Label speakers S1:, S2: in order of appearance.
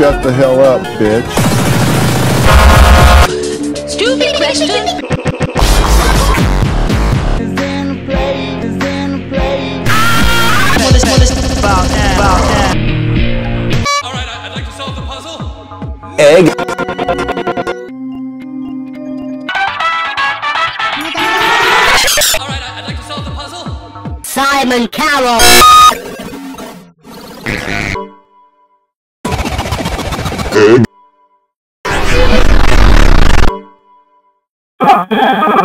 S1: shut the hell up, bitch.
S2: Stupid question.
S3: Alright, I'd like to solve the puzzle.
S4: Egg.
S3: Alright, I'd like to solve the puzzle.
S2: Simon Carroll.
S4: Egg.